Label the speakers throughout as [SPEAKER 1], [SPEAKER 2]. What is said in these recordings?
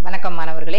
[SPEAKER 1] வணக்கம் மாணவர்களே,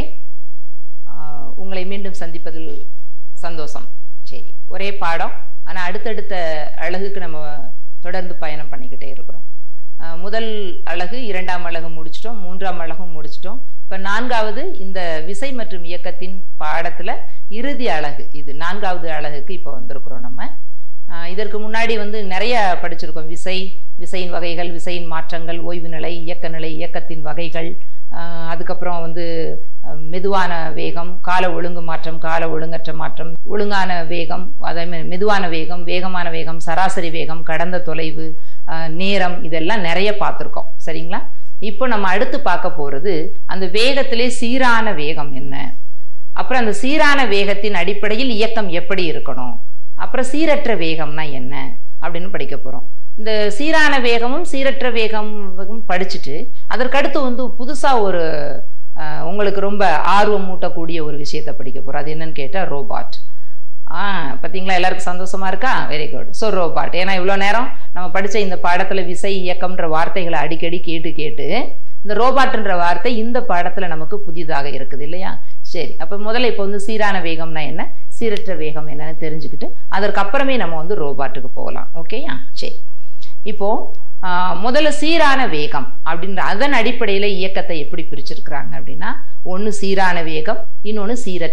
[SPEAKER 1] உங்களை மீண்டும் சந்திப்பதில் சந்தோஷம். சரி, ஒரே பாடம், ஆனால் அடுத்தடுத்த அழகுக்கு நம்ம தொடர்ந்து பயணம் பண்ணிக்கிட்டே இருக்கிறோம். முதல் அழகு, இரண்டாம் அழகு முடிச்சிட்டோம், மூன்றாம் அழகும் முடிச்சிட்டோம். இப்போ நான்காவது இந்த விசை மற்றும் இயக்கத்தின் பாடத்தில் இறுதி அழகு, இது நான்காவது அழகுக்கு இப்போ வந்திருக்கிறோம். நம்ம இதற்கு முன்னாடி நிறைய படிச்சிருக்கோம். விசையின் வகைகள், விசையின் மாற்றங்கள், ஓய்வு நிலை, இயக்க நிலை, இயக்கத்தின் வகைகள், அதுக்கப்புறம் மெதுவான வேகம், கால ஒழுங்கு மாற்றம், கால ஒழுங்கற்ற மாற்றம், ஒழுங்கான வேகம், அதே மாதிரி மெதுவான வேகம், வேகமான வேகம், சராசரி வேகம், கடந்த தொலைவு, நேரம், இதெல்லாம் நிறைய பார்த்துருக்கோம். சரிங்களா? இப்போ நம்ம அடுத்து பார்க்க போகிறது அந்த வேகத்திலே சீரான வேகம் என்ன, அப்புறம் அந்த சீரான வேகத்தின் அடிப்படையில் இயக்கம் எப்படி இருக்கணும், அப்புறம் சீரற்ற வேகம்னா என்ன அப்படின்னு படிக்க போகிறோம். இந்த சீரான வேகமும் சீரற்ற வேகமும் படிச்சுட்டு அதற்கடுத்து புதுசாக ஒரு உங்களுக்கு ரொம்ப ஆர்வம் மூட்டக்கூடிய ஒரு விஷயத்தை படிக்க போகிறோம். அது என்னன்னு கேட்டால் ரோபாட். பார்த்தீங்களா, எல்லாருக்கும் சந்தோஷமா இருக்கா? Very good. ஸோ ரோபாட், ஏன்னா இவ்வளோ நேரம் நம்ம படித்த இந்த பாடத்தில் விசை, இயக்கம்ன்ற வார்த்தைகளை அடிக்கடி கேட்டு இந்த ரோபாட்ன்ற வார்த்தை இந்த பாடத்தில் நமக்கு புதிதாக இருக்குது இல்லையா? சரி, அப்போ முதல்ல இப்போ சீரான வேகம்னா என்ன, சீரற்ற வேகம் என்னன்னு தெரிஞ்சுக்கிட்டு அதற்கப்புறமே நம்ம ரோபாட்டுக்கு போகலாம். ஓகேயா? சரி, இப்போ முதல்ல சீரான வேகம் அப்படின்ற அதன் அடிப்படையில் இயக்கத்தை எப்படி பிரிச்சிருக்கிறாங்க அப்படின்னா, ஒன்று சீரான வேகம், இன்னொன்று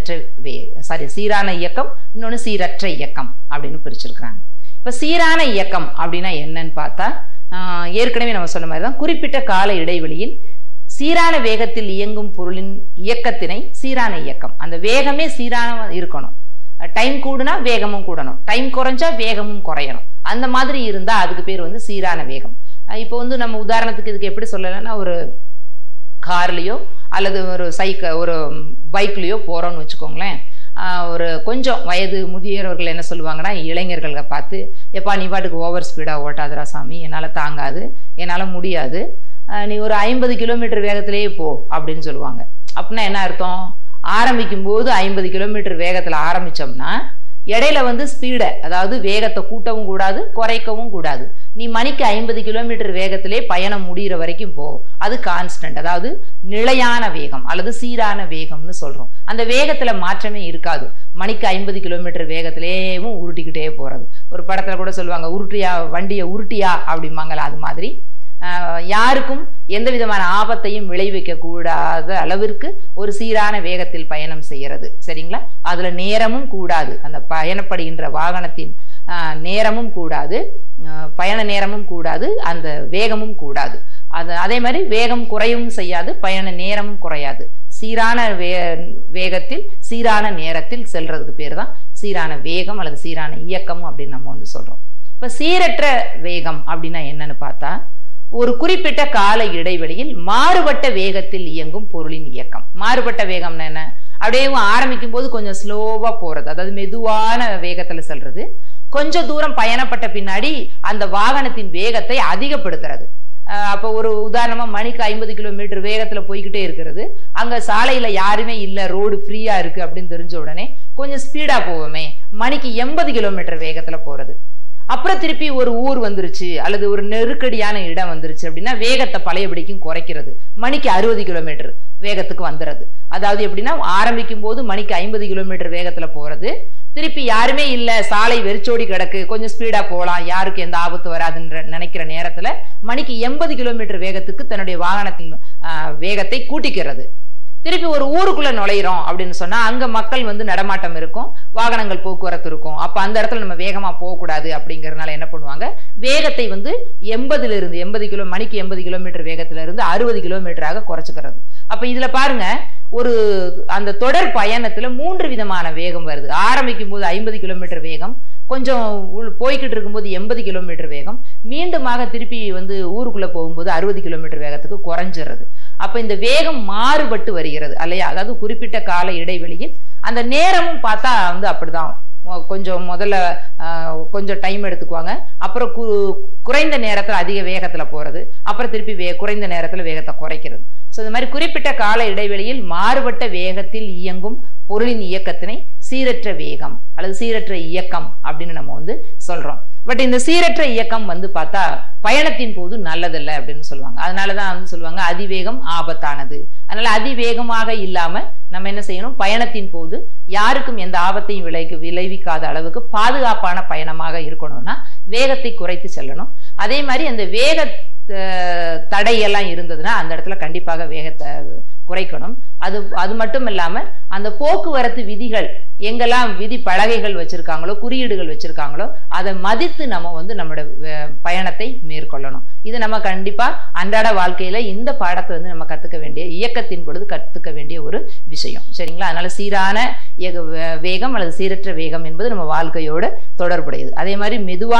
[SPEAKER 1] சீரான இயக்கம், இன்னொன்று சீரற்ற இயக்கம் அப்படின்னு பிரிச்சிருக்கிறாங்க. இப்போ சீரான இயக்கம் அப்படின்னா என்னன்னு பார்த்தா, ஏற்கனவே நம்ம சொன்ன மாதிரி தான், குறிப்பிட்ட கால இடைவெளியில் சீரான வேகத்தில் இயங்கும் பொருளின் இயக்கத்தினை சீரான இயக்கம். அந்த வேகமே சீரான இருக்கணும். டைம் கூடுனா வேகமும் கூடணும், டைம் குறைஞ்சா வேகமும் குறையணும். அந்த மாதிரி இருந்தா அதுக்கு பேர் சீரான வேகம். இப்போ நம்ம உதாரணத்துக்கு இதுக்கு எப்படி சொல்லலைன்னா, ஒரு கார்லயோ அல்லது ஒரு பைக்லயோ போறோம்னு வச்சுக்கோங்களேன். ஒரு கொஞ்சம் வயது முதியவர்கள் என்ன சொல்லுவாங்கன்னா, இளைஞர்களை பார்த்து, எப்பா நீ பாட்டுக்கு ஓவர் ஸ்பீடா ஓட்டாதரா சாமி, என்னால் தாங்காது, என்னால் முடியாது, நீ ஒரு 50 கிலோமீட்டர் வேகத்திலேயே போ அப்படின்னு சொல்லுவாங்க. அப்படின்னா என்ன அர்த்தம்? ஆரம்பிக்கும் போது 50 கிலோமீட்டர் வேகத்துல ஆரம்பிச்சோம்னா இடையில ஸ்பீடை, அதாவது வேகத்தை கூட்டவும் கூடாது, குறைக்கவும் கூடாது. நீ மணிக்கு 50 கிலோமீட்டர் வேகத்திலே பயணம் முடிகிற வரைக்கும் போ. அது கான்ஸ்டன்ட், அதாவது நிலையான வேகம் அல்லது சீரான வேகம்னு சொல்றோம். அந்த வேகத்துல மாற்றமே இருக்காது. மணிக்கு 50 கிலோமீட்டர் வேகத்திலேயும் உருட்டிக்கிட்டே போறது. ஒரு படத்துல கூட சொல்லுவாங்க, உருட்டியா வண்டியை உருட்டியா அப்படிம்பாங்கல்ல, அது மாதிரி யாருக்கும் எந்த விதமான ஆபத்தையும் விளைவிக்க கூடாத அளவிற்கு ஒரு சீரான வேகத்தில் பயணம் செய்யறது. சரிங்களா? அதுல நேரமும் கூடாது, அந்த பயணப்படுகின்ற வாகனத்தின் நேரமும் கூடாது, பயண நேரமும் கூடாது, அந்த வேகமும் கூடாது. அதே மாதிரி வேகம் குறையும் செய்யாது, பயண நேரமும் குறையாது. சீரான வேகத்தில் சீரான நேரத்தில் செல்றதுக்கு பேர் தான் சீரான வேகம் அல்லது சீரான இயக்கம் அப்படின்னு நம்ம சொல்றோம். இப்ப சீரற்ற வேகம் அப்படின்னா என்னன்னு பார்த்தா, ஒரு குறிப்பிட்ட கால இடைவெளியில் மாறுபட்ட வேகத்தில் இயங்கும் பொருளின் இயக்கம். மாறுபட்ட வேகம்னா என்ன? அப்படியே ஆரம்பிக்கும் போது கொஞ்சம் ஸ்லோவா போறது, அதாவது மெதுவான வேகத்துல செல்றது. கொஞ்சம் தூரம் பயணப்பட்ட பின்னாடி அந்த வாகனத்தின் வேகத்தை அதிகப்படுத்துறது. அப்போ ஒரு உதாரணமா, மணிக்கு 50 கிலோமீட்டர் வேகத்துல போய்கிட்டே இருக்கிறது, அங்க சாலையில யாருமே இல்ல, ரோடு ஃப்ரீயா இருக்கு அப்படின்னு தெரிஞ்ச உடனே கொஞ்சம் ஸ்பீடா போவோமே, மணிக்கு 80 கிலோமீட்டர் வேகத்துல போறது. அப்புறம் திருப்பி ஒரு ஊர் வந்துருச்சு அல்லது ஒரு நெருக்கடியான இடம் வந்துருச்சு அப்படின்னா வேகத்தை பழையபடிக்கும் குறைக்கிறது, மணிக்கு 60 கிலோமீட்டர் வேகத்துக்கு வந்துடுறது. அதாவது எப்படின்னா, ஆரம்பிக்கும் போது மணிக்கு 50 கிலோமீட்டர் வேகத்துல போறது, திருப்பி யாருமே இல்ல, சாலை வெறிச்சோடி கிடக்கு, கொஞ்சம் ஸ்பீடா போகலாம், யாருக்கு எந்த ஆபத்து வராதுன்ற நினைக்கிற நேரத்துல மணிக்கு 80 கிலோமீட்டர் வேகத்துக்கு தன்னுடைய வாகனத்தின் வேகத்தை கூட்டிக்கிறது. திருப்பி ஒரு ஊருக்குள்ள நுழையிறோம் அப்படின்னு சொன்னா அங்க மக்கள் நடமாட்டம் இருக்கும், வாகனங்கள் போக்குவரத்து இருக்கும். அப்ப அந்த இடத்துல நம்ம வேகமா போகக்கூடாது அப்படிங்கறதுனால என்ன பண்ணுவாங்க, வேகத்தை 80 மணிக்கு 80 கிலோமீட்டர் வேகத்துல இருந்து 60 கிலோமீட்டராக குறைச்சுக்கிறது. அப்ப இதுல பாருங்க, அந்த தொடர் பயணத்துல 3 விதமான வேகம் வருது. ஆரம்பிக்கும் போது 50 கிலோமீட்டர் வேகம், கொஞ்சம் போய்கிட்டு இருக்கும்போது 80 கிலோமீட்டர் வேகம், மீண்டுமாக திருப்பி ஊருக்குள்ள போகும்போது 60 கிலோமீட்டர் வேகத்துக்கு குறைஞ்சிடுறது. அப்ப இந்த வேகம் மாறுபட்டு வருகிறது இல்லையா? அதாவது குறிப்பிட்ட கால இடைவெளியில் அந்த நேரமும் பார்த்தா அப்படிதான். கொஞ்சம் முதல்ல கொஞ்சம் டைம் எடுத்துக்குவாங்க, அப்புறம் குறைந்த நேரத்துல அதிக வேகத்துல போறது, அப்புறம் திருப்பி குறைந்த நேரத்துல வேகத்தை குறைக்கிறது. ஸோ இந்த மாதிரி குறிப்பிட்ட கால இடைவெளியில் மாறுபட்ட வேகத்தில் இயங்கும் பொருளின் இயக்கத்தினை சீரற்ற வேகம் அல்லது சீரற்ற இயக்கம் அப்படின்னு நம்ம சொல்றோம். பட் இந்த சீரற்ற இயக்கம் வந்து பார்த்தா பயணத்தின் போது நல்லதில்லை அப்படின்னு சொல்லுவாங்க. அதனாலதான் வந்து சொல்லுவாங்க அதிவேகம் ஆபத்தானது. அதனால அதிவேகமாக இல்லாம நம்ம என்ன செய்யணும், பயணத்தின் போது யாருக்கும் எந்த ஆபத்தையும் விளைவிக்காத அளவுக்கு பாதுகாப்பான பயணமாக இருக்கணும்னா வேகத்தை குறைத்து செல்லணும். அதே மாதிரி அந்த வேக தடையெல்லாம் இருந்ததுன்னா அந்த இடத்துல கண்டிப்பாக வேகத்தை குறைக்கணும். அது மட்டும் இல்லாம அந்த போக்குவரத்து விதிகள் எங்கெல்லாம் விதி பலகைகள் வச்சிருக்காங்களோ குறியீடுகள் வச்சிருக்காங்களோ அதை மதித்து நம்ம வந்து நம்மளோட பயணத்தை மேற்கொள்ளணும். இது நம்ம கண்டிப்பா அன்றாட வாழ்க்கையில இந்த பாடத்தை வந்து நம்ம கத்துக்க வேண்டிய, இயக்கத்தின் பொழுது கத்துக்க வேண்டிய ஒரு விஷயம். சரிங்களா? அதனால சீரான வேகம் அல்லது சீரற்ற வேகம் என்பது நம்ம வாழ்க்கையோட தொடர்புடையது. அதே மாதிரி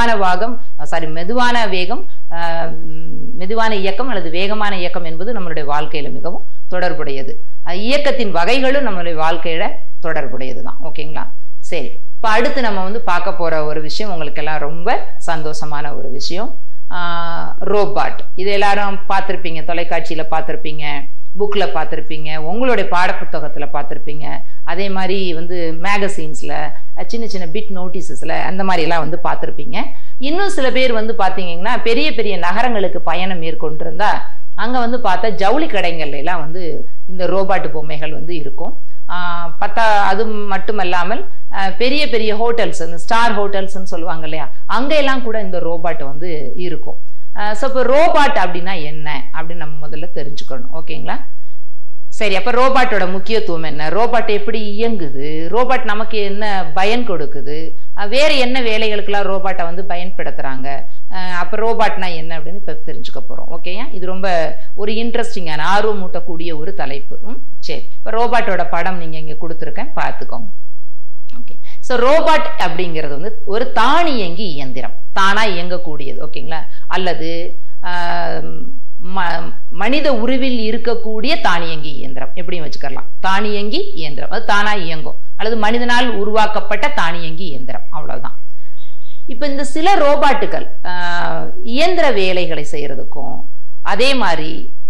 [SPEAKER 1] மெதுவான வேகம், மெதுவான இயக்கம் அல்லது வேகமான இயக்கம் என்பது நம்மளுடைய வாழ்க்கையில மிகவும் தொடர்புடையது. இயக்கத்தின் வகைகளும் நம்மளுடைய வாழ்க்கையில தொடர்புடையதுதான். ஓகேங்களா? சரி, இப்ப அடுத்து நம்ம வந்து பார்க்க போற ஒரு விஷயம் உங்களுக்கு எல்லாம் ரொம்ப சந்தோஷமான ஒரு விஷயம், ரோபாட். இது எல்லாரும் பார்த்திருப்பீங்க, தொலைக்காட்சியில பார்த்திருப்பீங்க, புக்ல பார்த்திருப்பீங்க, உங்களுடைய பாடப்புத்தகத்துல பார்த்திருப்பீங்க. அதே மாதிரி வந்து மேகசீன்ஸ்ல சின்ன சின்ன பிட் நோட்டீசஸ்ல அந்த மாதிரி எல்லாம் வந்து பார்த்திருப்பீங்க. இன்னும் சில பேர் வந்து பாத்தீங்கன்னா பெரிய பெரிய நகரங்களுக்கு பயணம் மேற்கொண்டிருந்தா அங்க வந்து பார்த்தா ஜவுளி கடைகள்ல எல்லாம் வந்து இந்த ரோபாட் பொம்மைகள் வந்து இருக்கும். அது மட்டுமல்லாமல் பெரிய பெரிய ஹோட்டல்ஸ், இந்த ஸ்டார் ஹோட்டல்ஸ்ன்னு சொல்லுவாங்க இல்லையா, அங்க எல்லாம் கூட இந்த ரோபாட் வந்து இருக்கும். ஸோ இப்போ ரோபாட் அப்படின்னா என்ன அப்படின்னு நம்ம முதல்ல தெரிஞ்சுக்கணும். ஓகேங்களா? சரி, அப்ப ரோபாட்டோட முக்கியத்துவம் என்ன, ரோபாட் எப்படி இயங்குது, ரோபாட் நமக்கு என்ன பயன் கொடுக்குது, வேற என்ன வேலைகளுக்கெல்லாம் ரோபாட்டை வந்து பயன்படுத்துறாங்க, அப்ப ரோபாட்னா என்ன அப்படின்னு இப்ப தெரிஞ்சுக்க போறோம். ஓகேயா? இது ரொம்ப ஒரு இன்ட்ரெஸ்டிங்கான, ஆர்வம் மூட்டக்கூடிய ஒரு தலைப்பு. சரி, இப்ப ரோபாட்டோட படம் நீங்க இங்க கொடுத்துருக்கேன், பார்த்துக்கோங்க. ஓகே, ஸோ ரோபாட் அப்படிங்கிறது வந்து ஒரு தானியங்கி இயந்திரம், தானா இயங்கக்கூடியது. ஓகேங்களா? அல்லது மனித உருவில் இருக்கக்கூடிய தானியங்கி இயந்திரம் எப்படியும் வச்சுக்கலாம். தானியங்கி இயந்திரம் அது தானா இயங்கும், அல்லது மனிதனால் உருவாக்கப்பட்ட தானியங்கி இயந்திரம், அவ்வளவுதான். இப்ப இந்த சில ரோபாட்டுகள் இயந்திர வேலைகளை செய்யறதுக்கும், அதே மாதிரி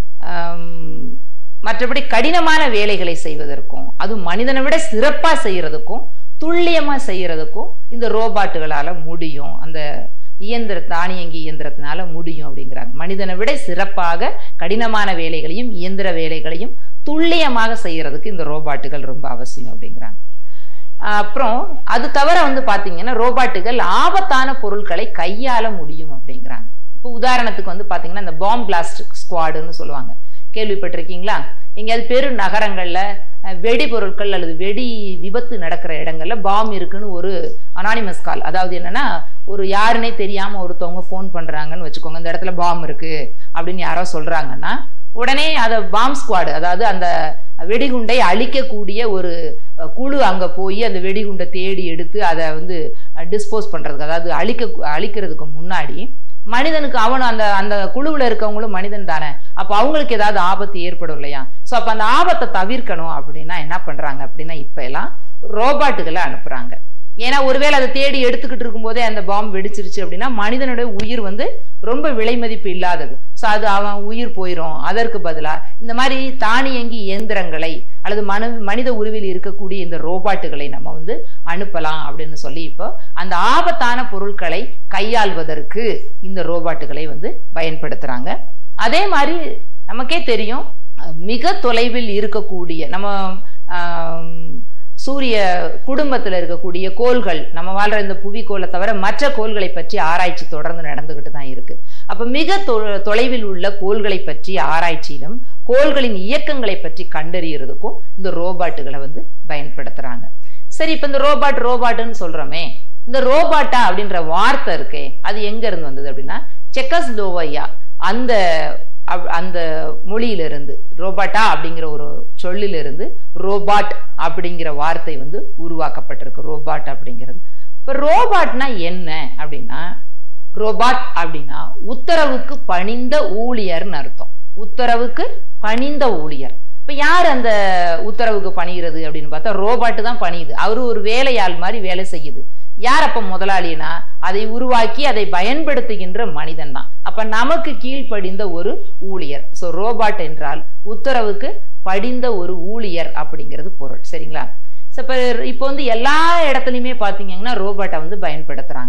[SPEAKER 1] மற்றபடி கடினமான வேலைகளை செய்வதற்கும், அது மனிதனை விட சிறப்பா செய்யறதுக்கும் துல்லியமா செய்யறதுக்கும் இந்த ரோபாட்டுகளால முடியும். அந்த தானியங்கி இயந்திரத்தினால முடியும் அப்படிங்கிறாங்க. மனிதனை விட சிறப்பாக கடினமான வேலைகளையும் இயந்திர வேலைகளையும் துல்லியமாக செய்யறதுக்கு இந்த ரோபாட்டுகள் ரொம்ப அவசியம் அப்படிங்கிறாங்க. அப்புறம் அது தவிர வந்து பாத்தீங்கன்னா ரோபாட்டுகள் ஆபத்தான பொருட்களை கையாள முடியும் அப்படிங்கிறாங்க. இப்போ உதாரணத்துக்கு வந்து பாத்தீங்கன்னா இந்த பாம் பிளாஸ்ட் ஸ்குவாடுன்னு சொல்லுவாங்க, கேள்விப்பட்டிருக்கீங்களா? எங்கேயாவது பெரு நகரங்கள்ல வெடி பொருட்கள் அல்லது வெடி விபத்து நடக்கிற இடங்கள்ல பாம் இருக்குன்னு ஒரு அனானிமஸ் கால், அதாவது என்னன்னா ஒரு யாருன்னே தெரியாம ஒருத்தவங்க போன் பண்றாங்கன்னு வச்சுக்கோங்க, இந்த இடத்துல பாம் இருக்கு அப்படின்னு யாரோ சொல்றாங்கன்னா உடனே அதை பாம் ஸ்குவாடு, அதாவது அந்த வெடிகுண்டை அழிக்கக்கூடிய ஒரு குழு அங்க போய் அந்த வெடிகுண்டை தேடி எடுத்து அதை வந்து டிஸ்போஸ் பண்றதுக்கு, அதாவது அழிக்கிறதுக்கு முன்னாடி மனிதனுக்கு அந்த அந்த குழுவுல இருக்கவங்களும் மனிதன் தானே, அப்ப அவங்களுக்கு ஏதாவது ஆபத்து ஏற்படும் இல்லையா? சோ அப்ப அந்த ஆபத்தை தவிர்க்கணும் அப்படின்னா என்ன பண்றாங்க அப்படின்னா இப்ப எல்லாம் ரோபாட்டுகளை அனுப்புறாங்க. ஏன்னா ஒருவேளை அதை தேடி எடுத்துக்கிட்டு இருக்கும் போதே அந்த பாம்பு வெடிச்சிருச்சு அப்படின்னா மனிதனுடைய உயிர் வந்து ரொம்ப விலை மதிப்பு இல்லாதது, சோ அது அவன் உயிர் போயிடும். அதற்கு பதிலா இந்த மாதிரி தானியங்கி இயந்திரங்களை அல்லது மனித உருவில் இருக்கக்கூடிய இந்த ரோபாட்டுகளை நம்ம வந்து அனுப்பலாம் அப்படின்னு சொல்லி இப்போ அந்த ஆபத்தான பொருட்களை கையாள்வதற்கு இந்த ரோபாட்டுகளை வந்து பயன்படுத்துறாங்க. அதே மாதிரி நமக்கே தெரியும், மிக தொலைவில் இருக்கக்கூடிய நம்ம சூரிய குடும்பத்தில் இருக்கக்கூடிய கோள்கள், நம்ம வாழ்ற இந்த புவிக்கோளை தவிர மற்ற கோள்களை பற்றி ஆராய்ச்சி தொடர்ந்து நடந்துகிட்டு தான் இருக்கு. அப்ப மிக தொலைவில் உள்ள கோள்களை பற்றி ஆராய்ச்சியிலும் கோள்களின் இயக்கங்களை பற்றி கண்டறியறதுக்கும் இந்த ரோபாட்டுகளை வந்து பயன்படுத்துறாங்க. சரி, இப்ப இந்த ரோபாட்டுன்னு சொல்றோமே, இந்த ரோபாட்டா அப்படின்ற வார்த்தை இருக்கே அது எங்க இருந்து வந்தது அப்படின்னா செக்கோஸ்லோவாக்கியா அந்த மொழியிலிருந்து, ரோபாட்டா அப்படிங்கிற ஒரு சொல்லிலிருந்து ரோபாட் அப்படிங்கிற வார்த்தை வந்து உருவாக்கப்பட்டிருக்கு. ரோபாட் அப்படிங்கிறது. இப்ப ரோபாட்னா என்ன அப்படின்னா, ரோபாட் அப்படின்னா உத்தரவுக்கு பணிந்த ஊழியர்னு அர்த்தம். உத்தரவுக்கு பணிந்த ஊழியர். இப்ப யார் அந்த உத்தரவுக்கு பணிகிறது அப்படின்னு பார்த்தா ரோபாட்டு தான் பணியுது. அவரு ஒரு வேலையாள் மாதிரி வேலை செய்யுது. யார் அப்ப முதலாளினா அதை உருவாக்கி அதை பயன்படுத்துகின்ற மனிதன் தான். அப்ப நமக்கு கீழ்ப்படிந்த ஒரு ஊழியர். சோ ரோபாட் என்றால் உத்தரவுக்கு படிந்த ஒரு ஊழியர் அப்படிங்கிறது பொருள். சரிங்களா? இப்போ வந்து எல்லா இடத்துலையுமே பாத்தீங்கன்னா ரோபாட்டை வந்து பயன்படுத்துறாங்க.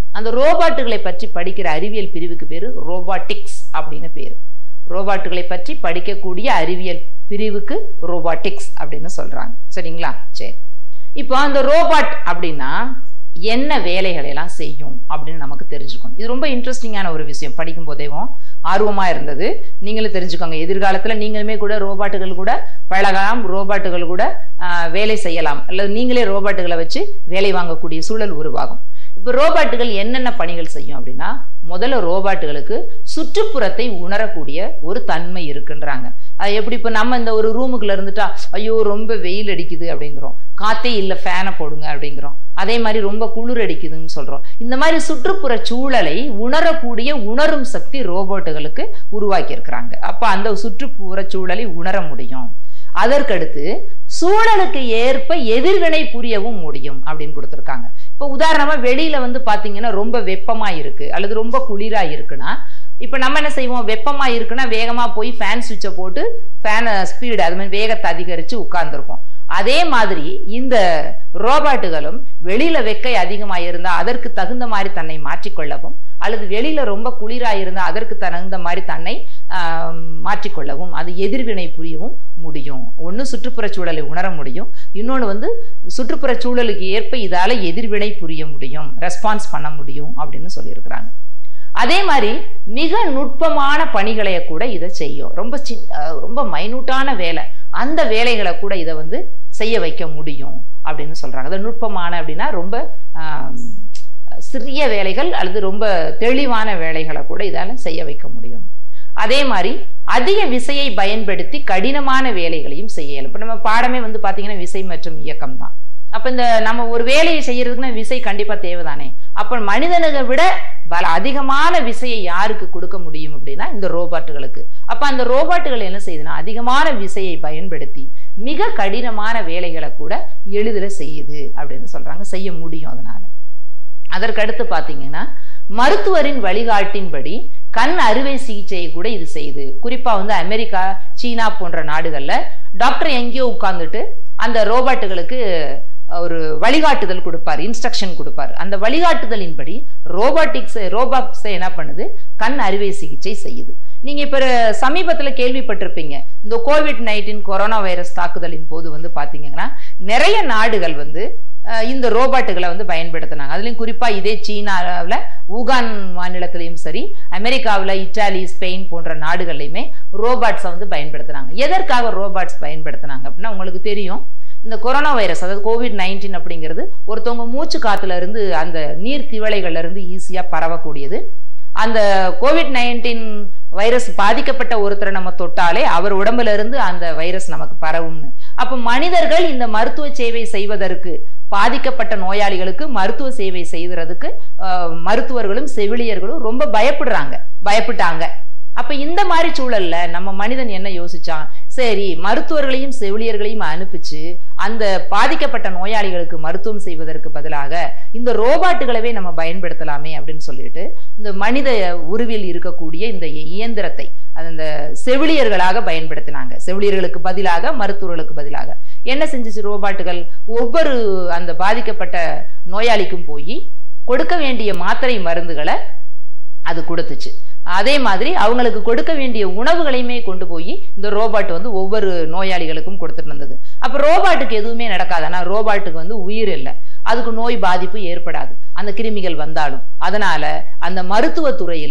[SPEAKER 1] அந்த ரோபாட்டுகளை பற்றி படிக்கிற அறிவியல் பிரிவுக்கு பேரு ரோபாட்டிக்ஸ் அப்படின்னு பேரு. ரோபாட்டுகளை பற்றி படிக்கக்கூடிய அறிவியல் பிரிவுக்கு ரோபாட்டிக்ஸ் அப்படின்னு சொல்றாங்க. சரிங்களா? சரி, இப்போ அந்த ரோபாட் அப்படின்னா என்ன வேலைகளை எல்லாம் செய்யும் அப்படின்னு நமக்கு தெரிஞ்சுக்கணும். இது ரொம்ப இன்ட்ரெஸ்டிங்கான ஒரு விஷயம். படிக்கும் போதேவும் ஆர்வமா இருந்தது. நீங்களும் தெரிஞ்சுக்கோங்க. எதிர்காலத்துல நீங்களுமே கூட ரோபாட்டுகள் கூட பழகலாம், ரோபாட்டுகள் கூட வேலை செய்யலாம், அல்லது நீங்களே ரோபாட்டுகளை வச்சு வேலை வாங்கக்கூடிய சூழல் உருவாகும். இப்போ ரோபாட்டுகள் என்னென்ன பணிகள் செய்யும் அப்படின்னா, முதல்ல ரோபாட்டுகளுக்கு சுற்றுப்புறத்தை உணரக்கூடிய ஒரு தன்மை இருக்குன்றாங்க. அது எப்படி? இப்போ நம்ம இந்த ஒரு ரூமுக்குள்ள இருந்துட்டா ஐயோ ரொம்ப வெயில் அடிக்குது அப்படிங்கிறோம், காத்தே இல்லை ஃபேனை போடுங்க அப்படிங்கிறோம். அதே மாதிரி ரொம்ப குளிர் அடிக்குதுன்னு சொல்றோம். இந்த மாதிரி சுற்றுப்புற சூழலை உணரக்கூடிய உணரும் சக்தி ரோபோட்டுகளுக்கு உருவாக்கி இருக்கிறாங்க. அப்ப அந்த சுற்றுப்புற சூழலை உணர முடியும். அதற்கடுத்து சூழலுக்கு ஏற்ப எதிர்வினை புரியவும் முடியும் அப்படின்னு கொடுத்துருக்காங்க. இப்போ உதாரணமா வெளியில வந்து பாத்தீங்கன்னா ரொம்ப வெப்பமா இருக்கு அல்லது ரொம்ப குளிரா இருக்குன்னா, இப்ப நம்ம என்ன செய்வோம்? வெப்பமா இருக்குன்னா வேகமா போய் ஃபேன் சுவிட்சை போட்டு ஃபேன் ஸ்பீடு அது மாதிரி வேகத்தை அதிகரிச்சு உட்கார்ந்துருப்போம். அதே மாதிரி இந்த ரோபாட்டுகளும் வெளியில வெக்கை அதிகமாக இருந்தா அதற்கு தகுந்த மாதிரி தன்னை மாற்றிக்கொள்ளவும், அல்லது வெளியில ரொம்ப குளிரா இருந்தா அதற்கு தகுந்த மாதிரி தன்னை மாற்றிக்கொள்ளவும், அது எதிர்வினை புரியவும் முடியும். ஒண்ணு சுற்றுப்புற சூழலை உணர முடியும், இன்னொன்னு வந்து சுற்றுப்புற சூழலுக்கு ஏற்ப இதால எதிர்வினை புரிய முடியும், ரெஸ்பான்ஸ் பண்ண முடியும் அப்படின்னு சொல்லியிருக்கிறாங்க. அதே மாதிரி மிக நுட்பமான பணிகளை கூட இதை செய்யும். ரொம்ப மைனூட்டான வேலை, அந்த வேலைகளை கூட இதை வந்து செய்ய வைக்க முடியும் அப்படின்னு சொல்றாங்க. அது நுட்பமான அப்படின்னா ரொம்ப சிறிய வேலைகள் அல்லது ரொம்ப தெளிவான வேலைகளை கூட இதால செய்ய வைக்க முடியும். அதே மாதிரி அதிக விசையை பயன்படுத்தி கடினமான வேலைகளையும் செய்யலாம். இப்ப நம்ம பாடமே வந்து பாத்தீங்கன்னா விசை மற்றும் இயக்கம் தான். அப்ப இந்த நம்ம ஒரு வேலையை செய்யறதுக்குன்னா விசை கண்டிப்பா தேவைதானே. அப்ப மனிதனை விட அதிகமான விசையை யாருக்கு கொடுக்க முடியும் அப்படின்னா இந்த ரோபாட்டுகளுக்கு. அப்ப அந்த ரோபாட்டுகள் என்ன செய்யுதுன்னா அதிகமான விசையை பயன்படுத்தி மிக கடினமான வேலைகளை கூட எளிதில் செய்யுது அப்படின்னு சொல்றாங்க, செய்ய முடியும் அதனால. அதற்கடுத்து பாத்தீங்கன்னா மருத்துவரின் வழிகாட்டின்படி கண் அறுவை சிகிச்சையை கூட இது செய்யுது. குறிப்பா வந்து அமெரிக்கா, சீனா போன்ற நாடுகள்ல டாக்டர் எங்கேயோ உட்கார்ந்துட்டு அந்த ரோபாட்டுகளுக்கு ஒரு வழிகாட்டுதல் கொடுப்பாரு, இன்ஸ்ட்ரக்ஷன் கொடுப்பாரு. அந்த வழிகாட்டுதலின்படி ரோபாட்ஸ் என்ன பண்ணுது? கண் அறுவை சிகிச்சை செய்யுது. நீங்க இப்ப சமீபத்துல கேள்விப்பட்டிருப்பீங்க, இந்த COVID-19 கொரோனா வைரஸ் தாக்குதலின் போது வந்து பாத்தீங்கன்னா நிறைய நாடுகள் வந்து இந்த ரோபாட்டுகளை வந்து பயன்படுத்தினாங்க. அதுலயும் குறிப்பா இதே சீனாவில் ஊகான் மாநிலத்திலையும் சரி, அமெரிக்காவில் இத்தாலி, ஸ்பெயின் போன்ற நாடுகள்லையுமே ரோபாட்ஸை வந்து பயன்படுத்தினாங்க. எதற்காக ரோபாட்ஸ் பயன்படுத்தினாங்க அப்படின்னா, உங்களுக்கு தெரியும் இந்த கொரோனா வைரஸ் அதாவது COVID-19 அப்படிங்கிறது ஒருத்தவங்க மூச்சு காத்துல இருந்து அந்த நீர் திவலைகள்ல இருந்து ஈஸியா பரவக்கூடியது. அந்த COVID-19 வைரஸ் பாதிக்கப்பட்ட ஒருத்தரை நம்ம தொட்டாலே அவர் உடம்புல இருந்து அந்த வைரஸ் நமக்கு பரவும்னு. அப்ப மனிதர்கள் இந்த மருத்துவ சேவை செய்வதற்கு, பாதிக்கப்பட்ட நோயாளிகளுக்கு மருத்துவ சேவை செய்யறதுக்கு மருத்துவர்களும் செவிலியர்களும் ரொம்ப பயப்பட்டாங்க. அப்ப இந்த மாதிரி சூழல்ல நம்ம மனிதன் என்ன யோசிச்சான்? சரி, மருத்துவர்களையும் செவிலியர்களையும் அனுப்பிச்சு அந்த பாதிக்கப்பட்ட நோயாளிகளுக்கு மருத்துவம் செய்வதற்கு பதிலாக இந்த ரோபாட்டுகளவே நம்ம பயன்படுத்தலாமே அப்படின்னு சொல்லிட்டு இந்த மனித உருவில் இருக்கக்கூடிய இந்த இயந்திரத்தை அந்த செவிலியர்களாக பயன்படுத்தினாங்க. செவிலியர்களுக்கு பதிலாக, மருத்துவர்களுக்கு பதிலாக என்ன செஞ்சிச்சு ரோபாட்டுகள்? ஒவ்வொரு அந்த பாதிக்கப்பட்ட நோயாளிக்கும் போய் கொடுக்க வேண்டிய மாத்திரை மருந்துகளை அது கொடுத்துச்சு. அதே மாதிரி அவங்களுக்கு கொடுக்க வேண்டிய உணவுகளையுமே கொண்டு போய் இந்த ரோபாட் வந்து ஒவ்வொரு நோயாளிகளுக்கும் கொடுத்துட்டு இருந்தது. அப்ப ரோபாட்டுக்கு எதுவுமே நடக்காது. ஆனா ரோபாட்டுக்கு வந்து உயிர் இல்லை, அதுக்கு நோய் பாதிப்பு ஏற்படாது அந்த கிருமிகள் வந்தாலும். அதனால அந்த மருத்துவத்துறையில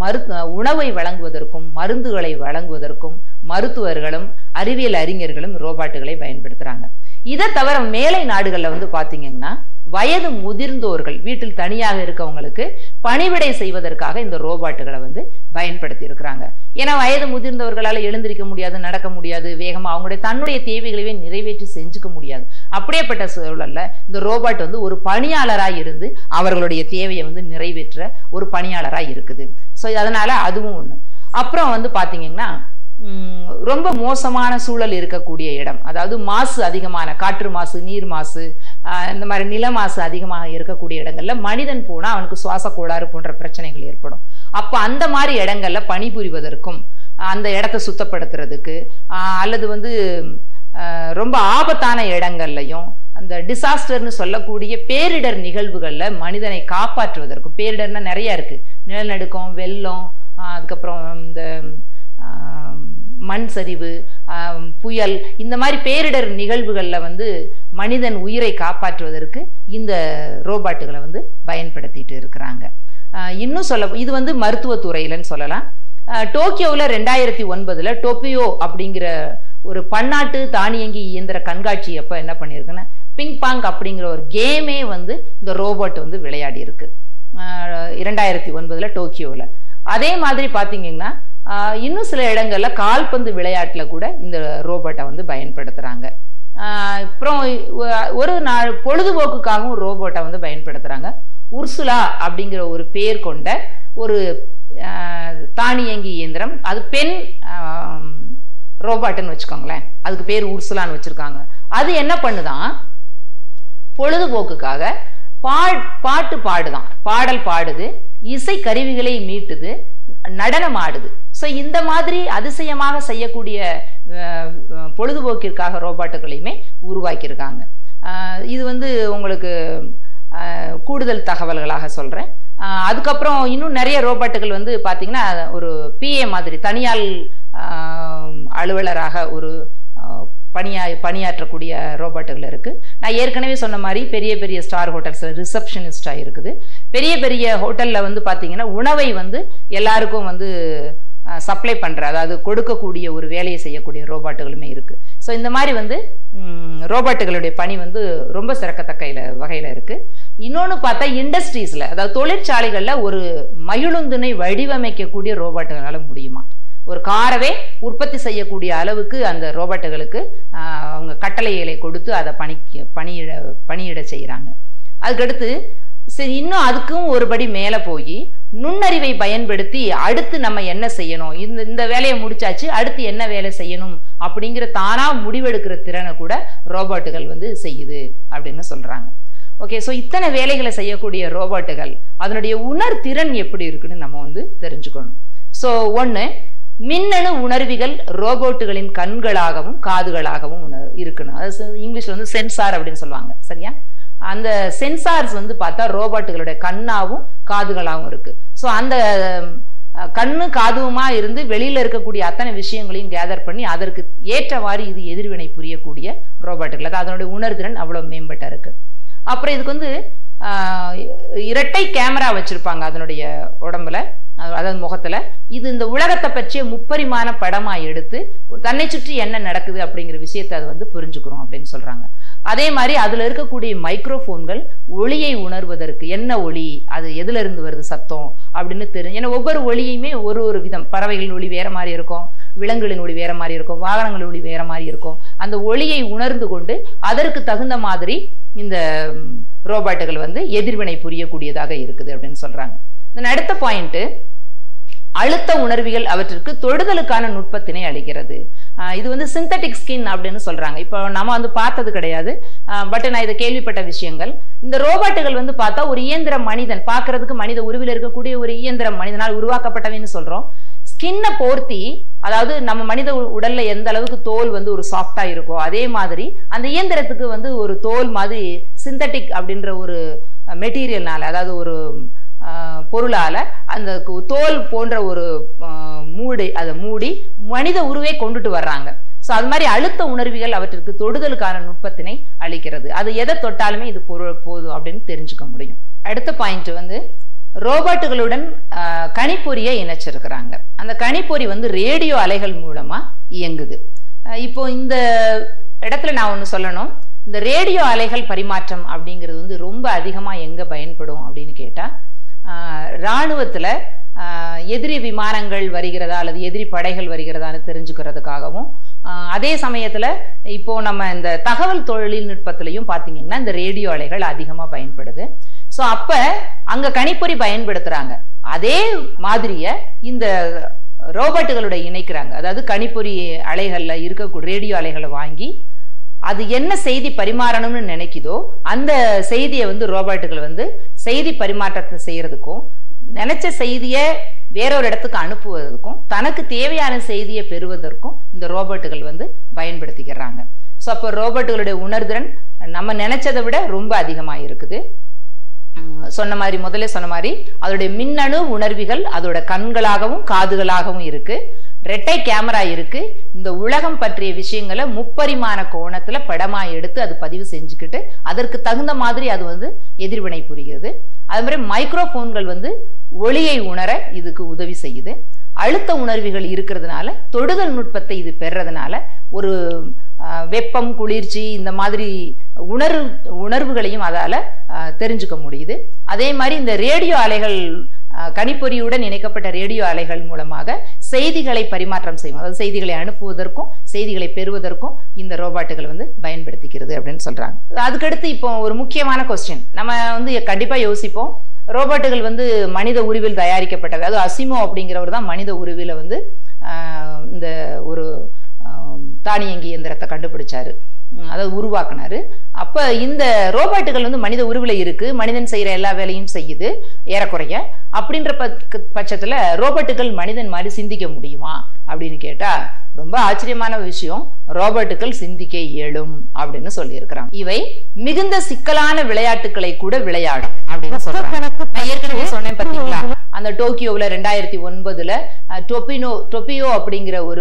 [SPEAKER 1] உணவை வழங்குவதற்கும் மருந்துகளை வழங்குவதற்கும் மருத்துவர்களும் அறிவியல் அறிஞர்களும் ரோபாட்டுகளை பயன்படுத்துறாங்க. இதை தவிர மேலை நாடுகள்ல வந்து பாத்தீங்கன்னா வயது முதிர்ந்தோர்கள் வீட்டில் தனியாக இருக்கவங்களுக்கு பணிவிடை செய்வதற்காக இந்த ரோபாட்டுகளை வந்து பயன்படுத்தி இருக்கிறாங்க. ஏன்னா வயது முதிர்ந்தவர்களால எழுந்திருக்க முடியாது, நடக்க முடியாது, வேகமா அவங்களுடைய தன்னுடைய தேவைகளையே நிறைவேற்றி செஞ்சுக்க முடியாது. அப்படியேப்பட்ட சூழல்ல இந்த ரோபாட் வந்து ஒரு பணியாளராய் இருந்து அவர்களுடைய தேவையை வந்து நிறைவேற்ற ஒரு பணியாளராய் இருக்குது. ஸோ அதனால அதுவும் ஒண்ணு. அப்புறம் வந்து பாத்தீங்கன்னா ரொம்ப மோசமான சூழல் இருக்கக்கூடிய இடம், அதாவது மாசு அதிகமான காற்று மாசு, நீர் மாசு, இந்த மாதிரி நில மாசு அதிகமாக இருக்கக்கூடிய இடங்கள்ல மனிதன் போனா அவனுக்கு சுவாச கோளாறு போன்ற பிரச்சனைகள் ஏற்படும். அப்ப அந்த மாதிரி இடங்கள்ல பணிபுரிவதற்கும் அந்த இடத்தை சுத்தப்படுத்துறதுக்கு அல்லது வந்து ரொம்ப ஆபத்தான இடங்கள்லையும் அந்த டிசாஸ்டர்னு சொல்லக்கூடிய பேரிடர் நிகழ்வுகளில் மனிதனை காப்பாற்றுவதற்கும், பேரிடர்னா நிறையா இருக்குது, நிலநடுக்கம், வெள்ளம், அதுக்கப்புறம் இந்த மண் சரிவு, புயல், இந்த மாதிரி பேரிடர் நிகழ்வுகளில் வந்து மனிதன் உயிரை காப்பாற்றுவதற்கு இந்த ரோபாட்டுகளை வந்து பயன்படுத்திட்டு இருக்கிறாங்க. இன்னும் சொல்ல, இது வந்து மருத்துவத்துறையிலன்னு சொல்லலாம். டோக்கியோவில் 2009 டோப்பியோ அப்படிங்கிற ஒரு பன்னாட்டு தானியங்கி இயந்திர கண்காட்சி அப்போ என்ன பண்ணியிருக்குன்னா, பிங் பாங் அப்படிங்கிற ஒரு கேமே வந்து இந்த ரோபோட் வந்து விளையாடி இருக்கு 2009 டோக்கியோவில். அதே மாதிரி பார்த்தீங்கன்னா இன்னும் சில இடங்கள்ல கால்பந்து விளையாட்டில் கூட இந்த ரோபோட்டை வந்து பயன்படுத்துகிறாங்க. அப்புறம் ஒரு நாள் பொழுதுபோக்குக்காகவும் ரோபோட்டை வந்து பயன்படுத்துகிறாங்க. உர்சுலா அப்படிங்கிற ஒரு பேர் கொண்ட ஒரு தானியங்கி இயந்திரம், அது பெண் ரோபாட்டுன்னு வச்சுக்கோங்களேன், அதுக்கு பேர் உர்சுலான்னு வச்சிருக்காங்க. அது என்ன பண்ணுதான், பொழுதுபோக்குக்காக பாட்டு பாடுதான், பாடல் பாடுது, இசை கருவிகளை மீட்டுது, நடனம் ஆடுது. ஸோ இந்த மாதிரி அதிசயமாக செய்யக்கூடிய பொழுதுபோக்கிற்காக ரோபாட்டுகளையுமே உருவாக்கியிருக்காங்க. இது வந்து உங்களுக்கு கூடுதல் தகவல்களாக சொல்கிறேன். அதுக்கப்புறம் இன்னும் நிறைய ரோபாட்டுகள் வந்து பார்த்தீங்கன்னா ஒரு மாதிரி தனியால் அலுவலராக ஒரு பணியாற்றக்கூடிய ரோபாட்டுகள் இருக்குது. நான் ஏற்கனவே சொன்ன மாதிரி பெரிய பெரிய ஸ்டார் ஹோட்டல்ஸில் ரிசப்ஷனிஸ்டாக இருக்குது. பெரிய பெரிய ஹோட்டலில் வந்து பார்த்தீங்கன்னா உணவை வந்து எல்லாருக்கும் வந்து சப்ளை பண்ணுற, அதாவது கொடுக்கக்கூடிய ஒரு வேலையை செய்யக்கூடிய ரோபாட்டுகளுமே இருக்குது. ஸோ இந்த மாதிரி வந்து ரோபாட்டுகளுடைய பணி வந்து ரொம்ப சிறக்கத்தக்க வகையில் இருக்குது. இன்னொன்று பார்த்தா இண்டஸ்ட்ரீஸில், அதாவது தொழிற்சாலைகளில் ஒரு மகிழுந்தினை வடிவமைக்கக்கூடிய ரோபாட்டுகளால் முடியுமா, ஒரு காரவே உற்பத்தி செய்யக்கூடிய அளவுக்கு அந்த ரோபாட்டுகளுக்கு அவங்க கட்டளைகளை கொடுத்து அதை பணியிட செய்கிறாங்க. அதுக்கடுத்து சரி, இன்னும் அதுக்கும் ஒருபடி மேலே போய் நுண்ணறிவை பயன்படுத்தி அடுத்து நம்ம என்ன செய்யணும், இந்த வேலையை முடிச்சாச்சு, அடுத்து என்ன வேலை செய்யணும் அப்படிங்கிற தானா முடிவெடுக்கிற திறனை கூட ரோபாட்டுகள் வந்து செய்யுது அப்படின்னு சொல்றாங்க. ஓகே, ஸோ இத்தனை வேலைகளை செய்யக்கூடிய ரோபாட்டுகள் அதனுடைய உணர்திறன் எப்படி இருக்குன்னு நம்ம வந்து தெரிஞ்சுக்கணும். ஸோ ஒன்று, மின்னணு உணர்விகள் ரோபோட்டுகளின் கண்களாகவும் காதுகளாகவும் இருக்கணும். அது இங்கிலீஷ்ல வந்து சென்சார் அப்படின்னு சொல்லுவாங்க, சரியா? அந்த சென்சார்ஸ் வந்து பார்த்தா ரோபாட்டுகளுடைய கண்ணாவும் காதுகளாகவும் இருக்கு. ஸோ அந்த கண்ணு காதுவுமா இருந்து வெளியில இருக்கக்கூடிய அத்தனை விஷயங்களையும் கேதர் பண்ணி அதற்கு ஏற்றவாறு இது எதிர்வினை புரியக்கூடிய ரோபாட்டுகள். அது அதனுடைய உணர்திறன் அவ்வளவு மேம்பட்ட இருக்கு. அப்புறம் இதுக்கு வந்து இரட்டை கேமரா வச்சிருப்பாங்க அதனுடைய உடம்புல, அதாவது முகத்துல. இது இந்த உலகத்தை பற்றிய முப்பரிமாண படமா எடுத்து தன்னை சுற்றி என்ன நடக்குது அப்படிங்கிற விஷயத்தை அது வந்து புரிஞ்சுக்கிறோம் அப்படின்னு சொல்றாங்க. அதே மாதிரி அதுல இருக்கக்கூடிய மைக்ரோஃபோன்கள் ஒளியை உணர்வதற்கு, என்ன ஒளி, அது எதுல இருந்து வருது சத்தம் அப்படின்னு தெரியும். ஏன்னா ஒவ்வொரு ஒளியுமே ஒரு ஒரு விதம், பறவைகளின் ஒளி வேற மாதிரி இருக்கும், விலங்குகளின் ஒளி வேற மாதிரி இருக்கும், வாகனங்களின் ஒளி வேற மாதிரி இருக்கும். அந்த ஒளியை உணர்ந்து கொண்டு அதற்கு தகுந்த மாதிரி இந்த ரோபாட்டுகள் வந்து எதிர்வினை புரியக்கூடியதாக இருக்குது அப்படின்னு சொல்றாங்க. அடுத்த பாயிண்ட், அழுத்த உணர்விகள் அவற்றிற்கு தொடுதலுக்கான நுட்பத்தினை அளிக்கிறது. இது வந்து சிந்தட்டிக் ஸ்கின் அப்படின்னு சொல்றாங்க. இப்போ நம்ம வந்து பார்த்தது கிடையாது, பட் நான் இதை கேள்விப்பட்ட விஷயங்கள். இந்த ரோபாட்டுகள் வந்து பார்த்தா ஒரு இயந்திர மனிதன், பார்க்கறதுக்கு மனித உருவில் இருக்கக்கூடிய ஒரு இயந்திர மனிதனால் உருவாக்கப்பட்டவைன்னு சொல்றோம். ஸ்கின்னை போர்த்தி, அதாவது நம்ம மனித உடல்ல எந்த அளவுக்கு தோல் வந்து ஒரு சாஃப்டா இருக்கோ அதே மாதிரி அந்த இயந்திரத்துக்கு வந்து ஒரு தோல் மாதிரி சிந்தட்டிக் அப்படின்ற ஒரு மெட்டீரியல்னால, அதாவது ஒரு பொருளால அந்த தோல் போன்ற ஒரு அதை மூடி மனித உருவை கொண்டுட்டு வர்றாங்க. ஸோ அது மாதிரி அழுத்த உணர்விகள் அவற்றிற்கு தொடுதலுக்கான நுட்பத்தினை அளிக்கிறது. அது எதை தொட்டாலுமே இது போதும் அப்படின்னு தெரிஞ்சுக்க முடியும். அடுத்த பாயிண்ட் வந்து ரோபாட்டுகளுடன் கணிப்பொறியை இணைச்சிருக்கிறாங்க. அந்த கணிப்பொறி வந்து ரேடியோ அலைகள் மூலமா இயங்குது. இப்போ இந்த இடத்துல நான் ஒன்று சொல்லணும், இந்த ரேடியோ அலைகள் பரிமாற்றம் அப்படிங்கிறது வந்து ரொம்ப அதிகமா எங்க பயன்படும் அப்படின்னு கேட்டா, இராணுவத்துல எதிரி விமானங்கள் வருகிறதா அல்லது எதிரி படைகள் வருகிறதான்னு தெரிஞ்சுக்கிறதுக்காகவும், அதே சமயத்துல இப்போ நம்ம இந்த தகவல் தொழில்நுட்பத்திலையும் பாத்தீங்கன்னா இந்த ரேடியோ அலைகள் அதிகமா பயன்படுது. ஸோ அப்ப அங்க கணிப்பொறி பயன்படுத்துறாங்க. அதே மாதிரிய இந்த ரோபாட்டுகளோட இணைக்கிறாங்க. அதாவது கணிப்பொறி அலைகள்ல இருக்கக்கூடிய ரேடியோ அலைகளை வாங்கி அது என்ன செய்தி பரிமாறணும்னு நினைக்குதோ அந்த செய்தியை வந்து ரோபாட்டுகள் வந்து செய்தி பரிமாற்றத்தை செய்யறதுக்கும், நினைச்ச செய்தியை வேறொரு இடத்துக்கு அனுப்புவதற்கும், தனக்கு தேவையான செய்தியை பெறுவதற்கும் இந்த ரோபாட்டுகள் வந்து பயன்படுத்திக்கிறாங்க. ஸோ அப்போ ரோபோட்டுகளுடைய உணர்திறன் நம்ம நினைச்சதை விட ரொம்ப அதிகமாக இருக்குது. சொன்ன மாதிரி முதல்ல சொன்ன மாதிரி அதோடைய மின்னணு உணர்விகள் அதோட கண்களாகவும் காதுகளாகவும் இருக்கு. ரெட்டை கேமரா இருக்கு. இந்த உலகம் பற்றிய விஷயங்களை முப்பரிமாண கோணத்துல படமா எடுத்து அது பதிவு செஞ்சுக்கிட்டு அதற்கு தகுந்த மாதிரி அது வந்து எதிர்வினை புரிகிறது. அது மாதிரி மைக்ரோஃபோன்கள் வந்து ஒளியை உணர இதுக்கு உதவி செய்யுது. அழுத்த உணர்வுகள் இருக்கிறதுனால தொடுதல் நுட்பத்தை இது பெறதுனால ஒரு வெப்பம் குளிர்ச்சி இந்த மாதிரி உணர்வுகளையும் அதால தெரிஞ்சுக்க முடியுது. அதே மாதிரி இந்த ரேடியோ அலைகள் கணிப்பொறியுடன் இணைக்கப்பட்ட ரேடியோ அலைகள் மூலமாக செய்திகளை பரிமாற்றம் செய்யும். அதாவது செய்திகளை அனுப்புவதற்கும் செய்திகளை பெறுவதற்கும் இந்த ரோபோட்டுகள் வந்து பயன்படுத்திக்கிறது அப்படின்னு சொல்றாங்க. அதுக்கடுத்து இப்போ ஒரு முக்கியமான கொஸ்டின் நம்ம வந்து கண்டிப்பா யோசிப்போம். ரோபோட்டுகள் வந்து மனித உருவில் தயாரிக்கப்பட்டவை. அது அசிமோ அப்படிங்கிறவர் தான் மனித உருவில வந்து இந்த ஒரு தானியங்கி இயந்திரத்தை கண்டுபிடிச்சாரு, அதாவது உருவாக்குனாரு. அப்ப இந்த ரோபோட்டுகள் வந்து மனித உருவில இருக்கு, மனிதன் செய்யற எல்லா வேலையும் செய்யுது ஏறக்குறைய. அப்படின்ற பட்சத்துல ரோபோட்டுகள் மனிதன் மாதிரி சிந்திக்க முடியுமா அப்படின்னு கேட்டா ரொம்ப ஆச்சரியமான விஷயம். ரோபோட்டுகள் சிந்திக்க இயலும் அப்படின்னு சொல்லி இருக்கிறாங்க. இவை மிகுந்த சிக்கலான விளையாட்டுகளை கூட விளையாடும் அப்படின்னு சொல்றாங்க. நான் ஏற்கனவே சொன்னேன் பாத்தீங்களா, அந்த டோக்கியோவில் 2009 டொபியோ அப்படிங்கிற ஒரு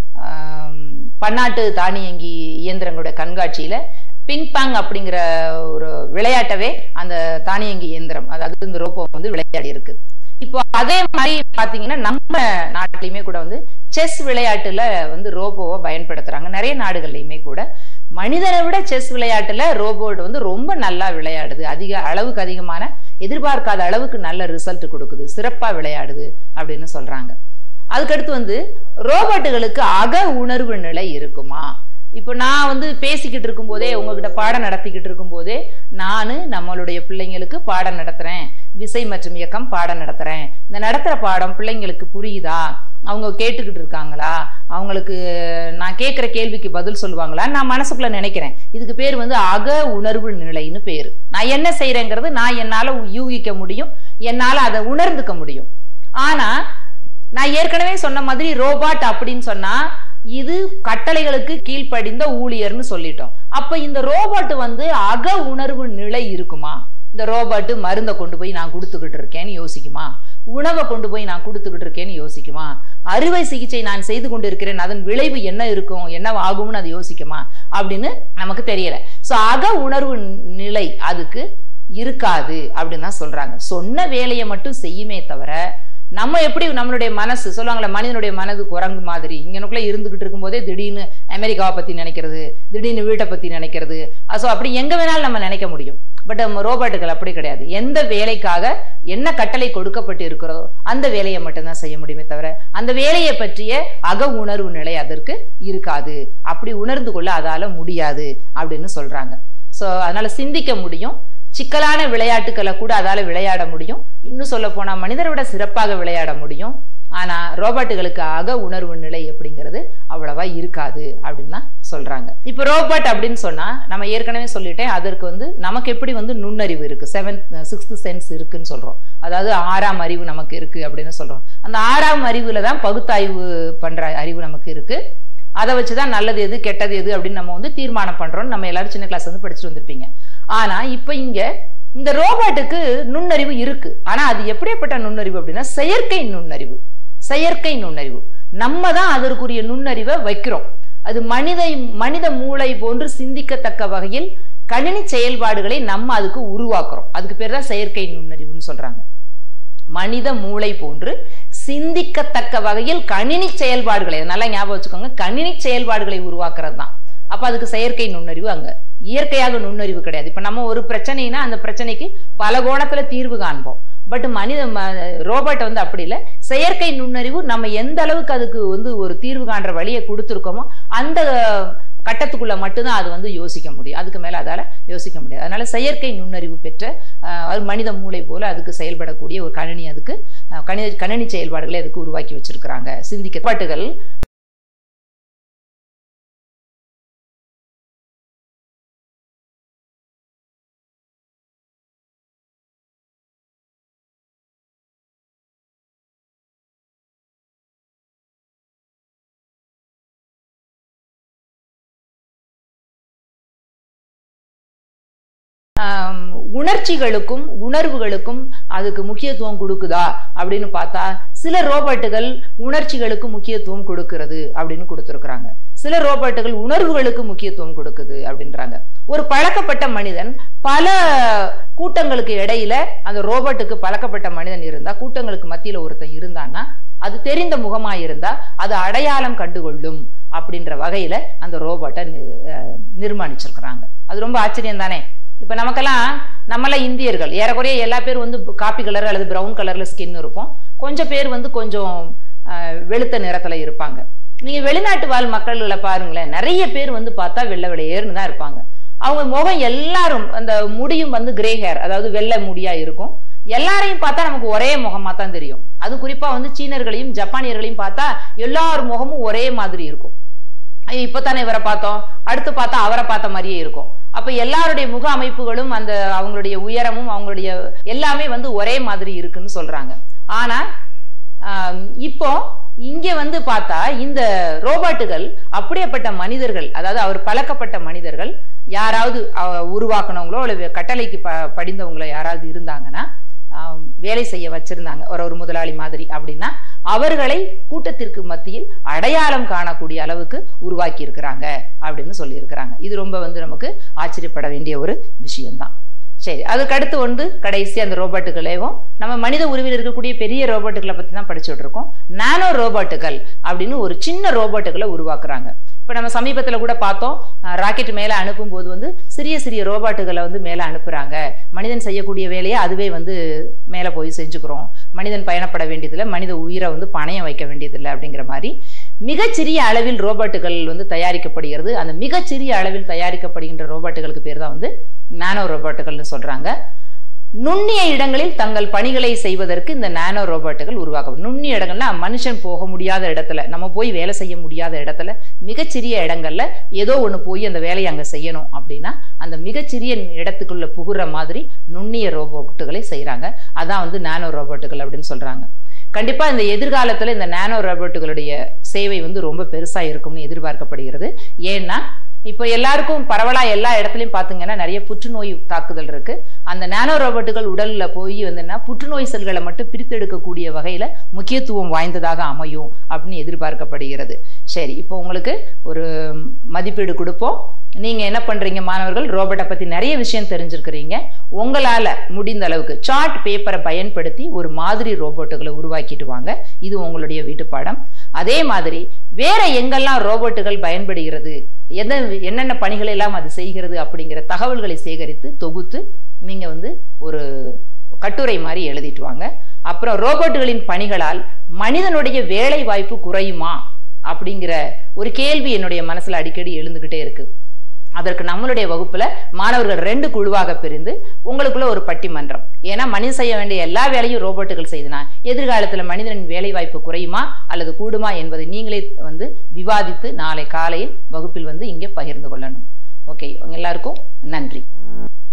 [SPEAKER 1] பன்னாட்டு தானியங்கி இயந்திரங்களோட கண்காட்சியில பிங்பாங் அப்படிங்கிற ஒரு விளையாட்டவே அந்த தானியங்கி இயந்திரம், அதாவது இந்த ரோபோ வந்து விளையாடி இருக்கு. இப்போ அதே மாதிரி பாத்தீங்கன்னா நம்ம நாட்டிலையுமே கூட வந்து செஸ் விளையாட்டுல வந்து ரோபோவை பயன்படுத்துறாங்க. நிறைய நாடுகள்லையுமே கூட மனிதனை விட செஸ் விளையாட்டுல ரோபோட் வந்து ரொம்ப நல்லா விளையாடுது. அளவுக்கு அதிகமான எதிர்பார்க்காத அளவுக்கு நல்ல ரிசல்ட் கொடுக்குது, சிறப்பா விளையாடுது அப்படின்னு சொல்றாங்க. அதுக்கடுத்து வந்து ரோபோட்டுகளுக்கு அக உணர்வு நிலை இருக்குமா? இப்போ நான் வந்து பேசிக்கிட்டு இருக்கும் போதே உங்ககிட்ட பாடம் நடத்திக்கிட்டு இருக்கும் போதே நம்மளுடைய பிள்ளைங்களுக்கு பாடம் நடத்துறேன், விசை மற்றும் இயக்கம் பாடம் நடத்துறேன். இந்த நடத்துற பாடம் பிள்ளைங்களுக்கு புரியுதா, அவங்க கேட்டுக்கிட்டு இருக்காங்களா, அவங்களுக்கு நான் கேட்கிற கேள்விக்கு பதில் சொல்லுவாங்களா, நான் மனசுக்குள்ள நினைக்கிறேன். இதுக்கு பேர் வந்து அக உணர்வு நிலைன்னு பேரு. நான் என்ன செய்யறேங்கிறது நான் என்னால யூகிக்க முடியும், என்னால அதை உணர்ந்துக்க முடியும். ஆனா நான் ஏற்கனவே சொன்ன மாதிரி ரோபாட் அப்படின்னு சொன்னா இது கட்டளைகளுக்கு கீழ்ப்படிந்த ஊழியர்னு சொல்லிட்டோம். அப்ப இந்த ரோபோட் வந்து அக உணர்வு நிலை இருக்குமா? இந்த ரோபோட் மருந்தை கொண்டு போய் நான் கொடுத்துக்கிட்டு இருக்கேன்னு யோசிக்குமா? உணவை கொண்டு போய் நான் கொடுத்துக்கிட்டு இருக்கேன்னு யோசிக்குமா? அறுவை சிகிச்சை நான் செய்து கொண்டு இருக்கிறேன், அதன் விளைவு என்ன இருக்கும், என்ன ஆகும்னு அது யோசிக்குமா அப்படின்னு நமக்கு தெரியல. சோ அக உணர்வு நிலை அதுக்கு இருக்காது அப்படின்னு தான் சொல்றாங்க. சொன்ன வேலையை மட்டும் செய்யுமே தவிர நம்ம எப்படி நம்மளுடைய மனசு சொல்லுவாங்களே, மனிதனுடைய மனது குரங்கு மாதிரி இங்கனுக்குள்ள இருந்துகிட்டு இருக்கும் போதே திடீர்னு அமெரிக்காவை பத்தி நினைக்கிறது, திடீர்னு வீட்டை பத்தி நினைக்கிறது. ஸோ அப்படி எங்க வேணாலும் நம்ம நினைக்க முடியும். பட் ரோபோட்டுகள் அப்படி கிடையாது. எந்த வேலைக்காக என்ன கட்டளை கொடுக்கப்பட்டு இருக்கிறதோ அந்த வேலையை மட்டும்தான் செய்ய முடியுமே தவிர அந்த வேலையை பற்றிய அக உணர்வு நிலை அதற்கு இருக்காது. அப்படி உணர்ந்து கொள்ள அதால முடியாது அப்படின்னு சொல்றாங்க. ஸோ அதனால சிந்திக்க முடியும், சிக்கலான விளையாட்டுக்களை கூட அதால விளையாட முடியும், இன்னும் சொல்ல போனா மனிதரை விட சிறப்பாக விளையாட முடியும். ஆனா ரோபோட்டுகளுக்கு அக உணர்வு நிலை அப்படிங்கிறது அவ்வளவா இருக்காது அப்படின்னு தான் சொல்றாங்க. இப்ப ரோபோட் அப்படின்னு சொன்னா நம்ம ஏற்கனவே சொல்லிட்டேன், அதற்கு வந்து நமக்கு எப்படி வந்து நுண்ணறிவு இருக்கு, 6th சென்ஸ் இருக்குன்னு சொல்றோம். அதாவது 6ஆம் அறிவு நமக்கு இருக்கு அப்படின்னு சொல்றோம். அந்த 6ஆம் அறிவுல தான் பகுத்தாய்வு பண்ற அறிவு நமக்கு இருக்கு. அதை வச்சுதான் நல்லது எது கெட்டது எது அப்படின்னு நம்ம வந்து தீர்மானம் பண்றோம். நம்ம எல்லாரும் சின்ன கிளாஸ் வந்து படிச்சுட்டு வந்திருப்பீங்க. ஆனா இப்ப இங்க இந்த ரோபோட்டுக்கு நுண்ணறிவு இருக்கு. ஆனா அது எப்படிப்பட்ட நுண்ணறிவு அப்படின்னா செயற்கை நுண்ணறிவு. செயற்கை நுண்ணறிவு நம்ம தான் அதற்குரிய நுண்ணறிவை வைக்கிறோம். அது மனித மூளை போன்று சிந்திக்கத்தக்க வகையில் கணினி செயல்பாடுகளை நம்ம அதுக்கு உருவாக்குறோம். அதுக்கு பேர் தான் செயற்கை நுண்ணறிவுன்னு சொல்றாங்க. மனித மூளை போன்று சிந்திக்கத்தக்க வகையில் கணினி செயல்பாடுகளை, நல்லா ஞாபகம் வச்சுக்கோங்க, கணினி செயல்பாடுகளை உருவாக்குறது தான். அப்ப அதுக்கு செயற்கை நுண்ணறிவு அங்க, இயற்கையாக நுண்ணறிவு கிடையாது. இப்ப நம்ம ஒரு பிரச்சனைனா அந்த பிரச்சனைக்கு பல கோணத்துல தீர்வு காண்போம். பட் ரோபோட் வந்து அப்படி இல்லை. செயற்கை நுண்ணறிவு நம்ம எந்த அளவுக்கு அதுக்கு வந்து ஒரு தீர்வு காண்ற வழியை கொடுத்துருக்கோமோ அந்த கட்டத்துக்குள்ள மட்டும்தான் அது வந்து யோசிக்க முடியும். அதுக்கு மேல அதால யோசிக்க முடியாது. அதனால செயற்கை நுண்ணறிவு பெற்ற மனித மூளை போல அதுக்கு செயல்படக்கூடிய ஒரு கணினி, அதுக்கு கணினி செயல்பாடுகளை அதுக்கு உருவாக்கி வச்சிருக்கிறாங்க. சிந்திக்க உணர்ச்சிகளுக்கும் உணர்வுகளுக்கும் அதுக்கு முக்கியத்துவம் கொடுக்குதா அப்படின்னு பார்த்தா சில ரோபோட்டுகள் உணர்ச்சிகளுக்கு முக்கியத்துவம் கொடுக்கிறது அப்படின்னு கொடுத்துருக்குறாங்க. சில ரோபோட்டுகள் உணர்வுகளுக்கு முக்கியத்துவம் கொடுக்குது அப்படின்றாங்க. ஒரு பழக்கப்பட்ட மனிதன் பல கூட்டங்களுக்கு இடையில அந்த ரோபோட்டுக்கு பழக்கப்பட்ட மனிதன் இருந்தா, கூட்டங்களுக்கு மத்தியில ஒருத்தன் இருந்தான்னா அது தெரிந்த முகமா இருந்தா அது அடையாளம் கண்டுகொள்ளும் அப்படின்ற வகையில அந்த ரோபோட்டை நிர்மாணிச்சிருக்கிறாங்க. அது ரொம்ப ஆச்சரியம் தானே. இப்ப நம்மளாம் இந்தியர்கள் ஏறக்குறைய எல்லா பேரும் வந்து காப்பி கலர் அல்லது பிரவுன் கலர்ல ஸ்கின் இருப்போம். கொஞ்சம் பேர் வந்து கொஞ்சம் வெளுத்த நிறத்துல இருப்பாங்க. நீங்க வெளிநாட்டு வாழ் மக்கள்ல பாருங்களேன், நிறைய பேர் வந்து பார்த்தா வெள்ளை வெள்ளையேர்னு தான் இருப்பாங்க. அவங்க முகம் எல்லாரும் அந்த முடியும் வந்து கிரே ஹேர், அதாவது வெள்ளை முடியா இருக்கும். எல்லாரையும் பார்த்தா நமக்கு ஒரே முகமா தான் தெரியும். அது குறிப்பா வந்து சீனர்களையும் ஜப்பானியர்களையும் பார்த்தா எல்லார் முகமும் ஒரே மாதிரி இருக்கும். இப்பதானே இவரை பார்த்தோம், அடுத்து பார்த்தா அவரை பார்த்த மாதிரியே இருக்கும். அப்ப எல்லாருடைய முக அமைப்புகளும் அந்த அவங்களுடைய உயரமும் அவங்களுடைய எல்லாமே வந்து ஒரே மாதிரி இருக்குன்னு சொல்றாங்க. ஆனா இப்போ இங்க வந்து பார்த்தா இந்த ரோபோட்டுகள் அப்படியேப்பட்ட மனிதர்கள், அதாவது அவர் பழக்கப்பட்ட மனிதர்கள் யாராவது உருவாக்குனவங்களோ அல்லது கட்டளைக்கு படிந்தவங்களோ யாராவது இருந்தாங்கன்னா வேலை செய்ய வச்சிருந்தாங்க ஒரு முதலாளி மாதிரி அப்படின்னா அவர்களை கூட்டத்திற்கு மத்தியில் அடையாளம் காணக்கூடிய அளவுக்கு உருவாக்கி இருக்கிறாங்க அப்படின்னு சொல்லி இருக்கிறாங்க. இது ரொம்ப வந்து நமக்கு ஆச்சரியப்பட வேண்டிய ஒரு விஷயம்தான். சரி, அதுக்கு அடுத்து வந்து கடைசி அந்த ரோபோட்டுகளையும் நம்ம மனித உருவில் இருக்கக்கூடிய பெரிய ரோபோட்டுகளை பத்தி தான் படிச்சுட்டு இருக்கோம். நானோ ரோபோட்டுகள் அப்படின்னு ஒரு சின்ன ரோபோட்டுகளை உருவாக்குறாங்க. இப்ப நம்ம சமீபத்துல கூட பார்த்தோம், ராக்கெட் மேல அனுப்பும் போது வந்து சிறிய சிறிய ரோபோட்டுகளை வந்து மேல அனுப்புறாங்க. மனிதன் செய்யக்கூடிய வேலையை அதுவே வந்து மேல போய் செஞ்சுக்கிறோம். மனிதன் பயணப்பட வேண்டியதில்லை, மனித உயிரை வந்து பணயம் வைக்க வேண்டியதில்லை அப்படிங்கிற மாதிரி மிகச்சிறிய அளவில் ரோபோட்டுகள் வந்து தயாரிக்கப்படுகிறது. அந்த மிகச்சிறிய அளவில் தயாரிக்கப்படுகின்ற ரோபோட்டுகளுக்கு பேர் தான் வந்து நானோ ரோபோட்டுகள்னு சொல்றாங்க. நுண்ணிய இடங்களில் தங்கள் பணிகளை செய்வதற்கு இந்த நானோ ரோபோட்டுகள் உருவாக்கப்படும். நுண்ணிய இடங்கள்னா மனுஷன் போக முடியாத இடத்துல, நம்ம போய் வேலை செய்ய முடியாத இடத்துல, மிகச்சிறிய இடங்கள்ல ஏதோ ஒண்ணு போய் அந்த வேலையை அங்க செய்யணும் அப்படின்னா அந்த மிகச்சிறிய இடத்துக்குள்ள புகுற மாதிரி நுண்ணிய ரோபோட்டுகளை செய்யறாங்க. அதான் வந்து நானோ ரோபோட்டுகள் அப்படின்னு சொல்றாங்க. கண்டிப்பா இந்த எதிர்காலத்துல இந்த நானோ ரோபோட்டுகளுடைய சேவை வந்து ரொம்ப பெருசா இருக்கும்னு எதிர்பார்க்கப்படுகிறது. ஏன்னா இப்போ எல்லாருக்கும் பரவலா எல்லா இடத்துலயும் பாத்தீங்கன்னா நிறைய புற்றுநோய் தாக்குதல் இருக்கு. அந்த நானோ ரோபோட்டுகள் உடல்ல போய் வந்துன்னா புற்றுநோய் செல்களை மட்டும் பிரித்தெடுக்கக்கூடிய வகையில முக்கியத்துவம் வாய்ந்ததாக அமையும் அப்படின்னு எதிர்பார்க்கப்படுகிறது. சரி, இப்போ உங்களுக்கு ஒரு மதிப்பீடு கொடுப்போம். நீங்க என்ன பண்றீங்க மாணவர்கள், ரோபோட்டை பத்தி நிறைய விஷயம் தெரிஞ்சிருக்கிறீங்க. உங்களால முடிந்த அளவுக்கு சார்ட் பேப்பரை பயன்படுத்தி ஒரு மாதிரி ரோபோட்டுகளை உருவாக்கிட்டு வாங்க. இது உங்களுடைய வீட்டு பாடம். அதே மாதிரி வேற எங்கெல்லாம் ரோபோட்டுகள் பயன்படுகிறது, என்னென்ன பணிகளை எல்லாம் அது செய்கிறது அப்படிங்கிற தகவல்களை சேகரித்து தொகுத்து நீங்க வந்து ஒரு கட்டுரை மாதிரி எழுதிட்டு வாங்க. அப்புறம் ரோபோட்டுகளின் பணிகளால் மனிதனுடைய வேலை வாய்ப்பு குறையுமா அப்படிங்கிற ஒரு கேள்வி என்னுடைய மனசுல அடிக்கடி எழுந்துகிட்டே இருக்கு. அதற்கு நம்மளுடைய வகுப்புல மாணவர்கள் 2 குழுவாக பிரிந்து உங்களுக்குள்ள ஒரு பட்டிமன்றம். ஏன்னா மனிதன் செய்ய வேண்டிய எல்லா வேலையும் ரோபோட்டுகள் செய்தனா எதிர்காலத்துல மனிதனின் வேலை வாய்ப்பு குறையுமா அல்லது கூடுமா என்பதை நீங்களே வந்து விவாதித்து நாளை காலையில் வகுப்பில் வந்து இங்கே பகிர்ந்து கொள்ளணும். ஓகே, எல்லாருக்கும் நன்றி.